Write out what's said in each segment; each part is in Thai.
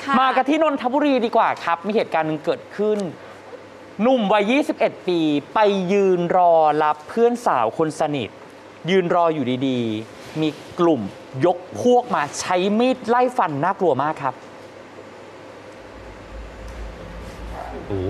มากันที่นนทบุรีดีกว่าครับมีเหตุการณ์หนึ่งเกิดขึ้นหนุ่มวัย 21 ปีไปยืนรอรับเพื่อนสาวคนสนิทยืนรออยู่ดีๆมีกลุ่มยกพวกมาใช้มีดไล่ฟันน่ากลัวมากครับโอ้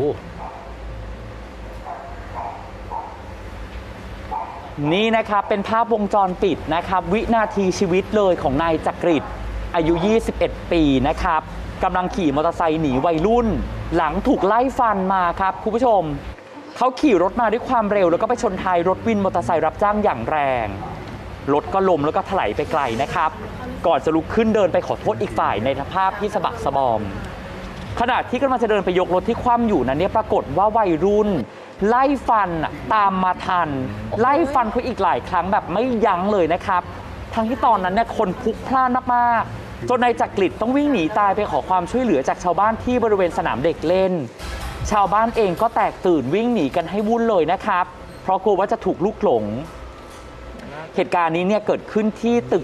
นี่นะครับเป็นภาพวงจรปิดนะครับวินาทีชีวิตเลยของนายจักริดอายุ 21 ปีนะครับกำลังขี่มอเตอร์ไซค์หนีวัยรุ่นหลังถูกไล่ฟันมาครับคุณผู้ชมเขาขี่รถมาด้วยความเร็วแล้วก็ไปชนท้ายรถวินมอเตอร์ไซค์รับจ้างอย่างแรงรถก็ล้มแล้วก็ถลายไปไกลนะครับก่อนจะลุกขึ้นเดินไปขอโทษอีกฝ่ายในสภาพที่สะบักสะบอมขณะที่กำลังจะเดินไปยกรถที่คว่ำอยู่นั้นเนี่ยปรากฏว่าวัยรุ่นไล่ฟันตามมาทันไล่ฟันเขาอีกหลายครั้งแบบไม่ยั้งเลยนะครับทั้งที่ตอนนั้นเนี่ยคนพลุกพล่านมากๆจนนายจักริดต้องวิ่งหนีตายไปขอความช่วยเหลือจากชาวบ้านที่บริเวณสนามเด็กเล่นชาวบ้านเองก็แตกตื่นวิ่งหนีกันให้วุ่นเลยนะครับเพราะกลัวว่าจะถูกลูกหลงเหตุการณ์นี้เนี่ยเกิดขึ้นที่ตึก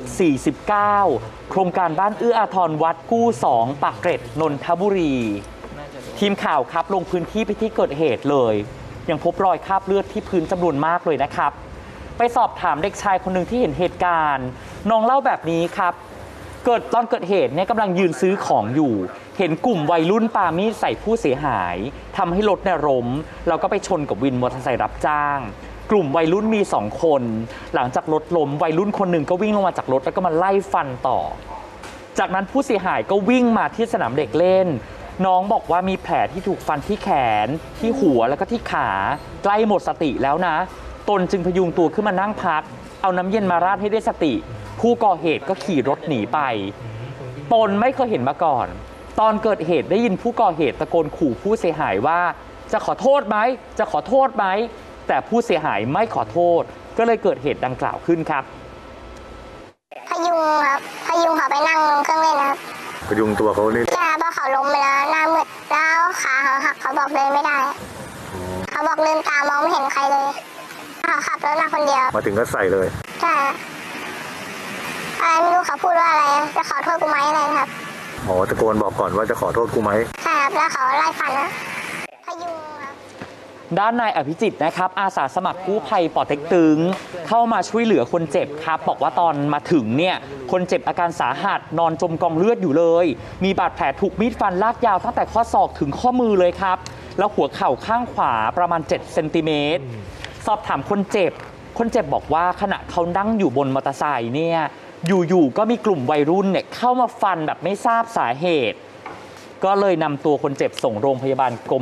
49 โครงการบ้านเอื้ออาทรวัดกู้ 2 ปากเกร็ดนนทบุรีทีมข่าวครับลงพื้นที่ไปที่เกิดเหตุเลยยังพบรอยคราบเลือดที่พื้นจำนวนมากเลยนะครับไปสอบถามเด็กชายคนหนึ่งที่เห็นเหตุการณ์น้องเล่าแบบนี้ครับตอนเกิดเหตุเนี่ยกำลังยืนซื้อของอยู่เห็นกลุ่มวัยรุ่นปามีดใส่ผู้เสียหายทำให้รถเนี่ยล้มแล้วก็ไปชนกับวินมอเตอร์ไซค์รับจ้างกลุ่มวัยรุ่นมี2 คนหลังจากรถล้มวัยรุ่นคนหนึ่งก็วิ่งลงมาจากรถแล้วก็มาไล่ฟันต่อจากนั้นผู้เสียหายก็วิ่งมาที่สนามเด็กเล่นน้องบอกว่ามีแผลที่ถูกฟันที่แขนที่หัวแล้วก็ที่ขาใกล้หมดสติแล้วนะตนจึงพยุงตัวขึ้นมานั่งพักเอาน้ำเย็นมาราดให้ได้สติผู้ก่อเหตุก็ขี่รถหนีไปตนไม่เคยเห็นมาก่อนตอนเกิดเหตุได้ยินผู้ก่อเหตุตะโกนขู่ผู้เสียหายว่าจะขอโทษไหมจะขอโทษไหมแต่ผู้เสียหายไม่ขอโทษก็เลยเกิดเหตุดังกล่าวขึ้นครับพยุงครับพยุงเขาไปนั่งเครื่องเล่นครับพยุงตัวเขานี่ใช่เพราะเขาล้มไปแล้วหน้ามืดแล้วขาเขาหักเขาบอกเดินไม่ได้เขาบอกลืมตามองไม่เห็นใครเลยเขาขับรถมาคนเดียวมาถึงก็ใส่เลยใช่อะไรไม่รู้เขาพูดว่าอะไรจะขอโทษกูไหมอะไรครับอ๋อตะโกนบอกก่อนว่าจะขอโทษกูไหมใช่ครับแล้วเขาไล่ฟันนะพยุงด้านนายอภิจิตรนะครับอาสาสมัครกู้ภัยป่อเต็กตึงเข้ามาช่วยเหลือคนเจ็บครับบอกว่าตอนมาถึงเนี่ยคนเจ็บอาการสาหัสนอนจมกองเลือดอยู่เลยมีบาดแผลถูกมีดฟันลากยาวตั้งแต่ข้อศอกถึงข้อมือเลยครับแล้วหัวเข่าข้างขวาประมาณ7 เซนติเมตรสอบถามคนเจ็บบอกว่าขณะเขานั่งอยู่บนมอเตอร์ไซค์เนี่ยอยู่ๆก็มีกลุ่มวัยรุ่นเนี่ยเข้ามาฟันแบบไม่ทราบสาเหตุก็เลยนำตัวคนเจ็บส่งโรงพยาบาลก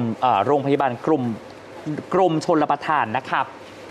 รมชลประทานนะครับ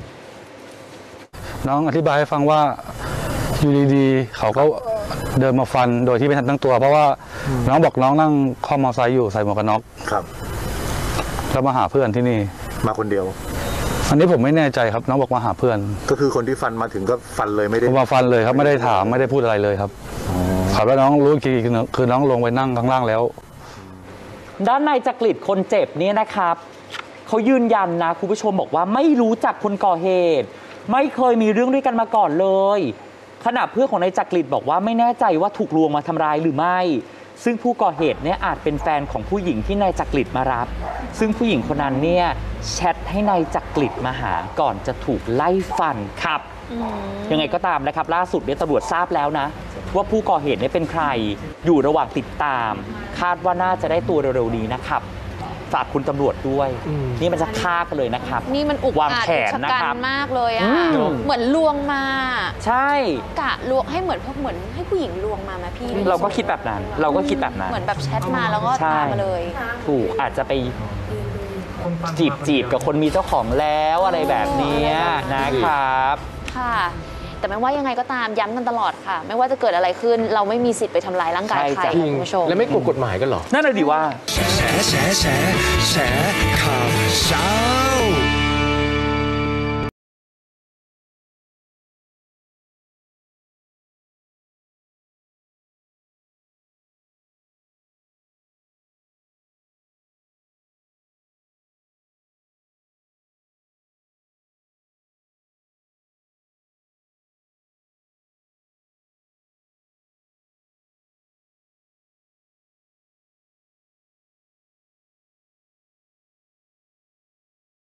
น้องอธิบายให้ฟังว่าอยู่ดีๆเขาก็เดินมาฟันโดยที่ไม่ทันตั้งตัวเพราะว่าน้องบอกน้องนั่งคล่อมมอเตอร์ไซค์อยู่ใส่หมวกกันน็อกครับแล้วมาหาเพื่อนที่นี่มาคนเดียวอันนี้ผมไม่แน่ใจครับน้องบอกมาหาเพื่อนก็คือคนที่ฟันมาถึงก็ฟันเลยไม่ได้มาฟันเลยครับไม่ได้ถามไม่ได้พูดอะไรเลยครับครับแล้วน้องรู้ทีคือน้องลงไปนั่งข้างล่างแล้วด้านนายจักริดคนเจ็บนี่นะครับเขายืนยันนะคุณผู้ชมบอกว่าไม่รู้จักคนก่อเหตุไม่เคยมีเรื่องด้วยกันมาก่อนเลยขณะเพื่อนของนายจักริดบอกว่าไม่แน่ใจว่าถูกลวงมาทำร้ายหรือไม่ซึ่งผู้ก่อเหตุเนี่ยอาจเป็นแฟนของผู้หญิงที่นายจักริดมารับซึ่งผู้หญิงคนนั้นเนี่ยแชทให้นายจักริดมาหาก่อนจะถูกไล่ฟันครับยังไงก็ตามนะครับล่าสุดเนี่ยตำรวจทราบแล้วนะว่าผู้ก่อเหตุเนี่ยเป็นใครอยู่ระหว่างติดตามคาดว่าน่าจะได้ตัวเร็วๆนี้นะครับฝากคุณตำรวจด้วยนี่มันจะฆ่ากันเลยนะครับนี่มันอุกอาจอุกชะกันมากเลยอ่ะเหมือนลวงมาใช่กะลวงให้เหมือนให้ผู้หญิงลวงมาไหมพี่เราก็คิดแบบนั้นเหมือนแบบแชทมาแล้วก็ตามมาเลยถูกอาจจะไปจีบกับคนมีเจ้าของแล้วอะไรแบบนี้นะครับค่ะแต่ไม่ว่ายังไงก็ตามย้ำกันตลอดค่ะไม่ว่าจะเกิดอะไรขึ้นเราไม่มีสิทธิ์ไปทำลายร่างกายใครคุณผู้ชมและไม่กลัวกฎหมายกันหรอนั่นเลยดีว่าแฉข่าวเช้า